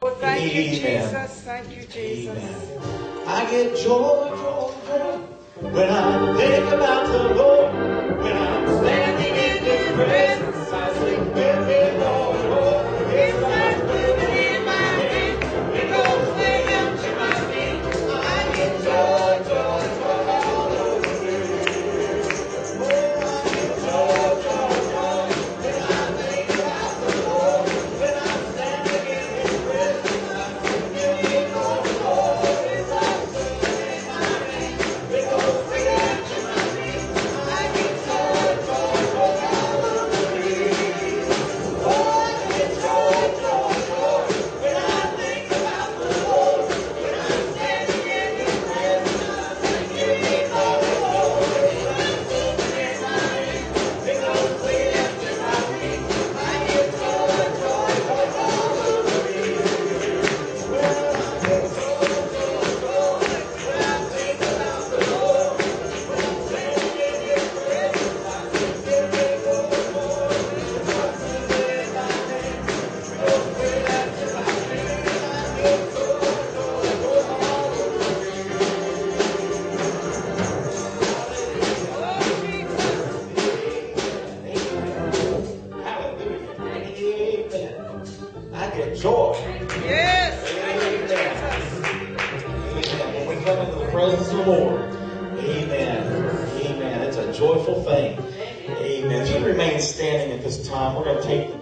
Oh, thank you, Amen. Jesus. Thank you, Jesus. Amen. I get joy, joy, joy when I think about the Lord. When I'm standing in His presence, I sing with Him, Lord, Lord. His life moving in my hand, it goes way up to my feet. I get joy, joy, joy all over me. Oh, I get joy, joy, joy when I think about the Lord. When I'm standing in His presence, I sing with Him, Lord, Lord. His life moving in my hand, it goes way up to my feet. I get joy, joy, joy all over me. Oh, I get joy, joy, joy when I think about the Lord. When I'm standing in His presence, I sing with Him, Lord, Lord. His life moving in my hand, it goes way up to my feet. I get joy, joy, joy all over me. Well, I get joy, joy, joy when I think about the Lord. When I'm standing in His presence, I sing with Him, Lord, Lord. His life moving in my hand, it goes way up to my feet. I get joy, joy, joy all over me. Hallelujah. Amen. I get joy. Yes. Thank you, Amen. Jesus. Amen. When we come into the presence of the Lord, amen. Amen. It's a joyful thing. Amen. If you remain standing at this time, we're going to take the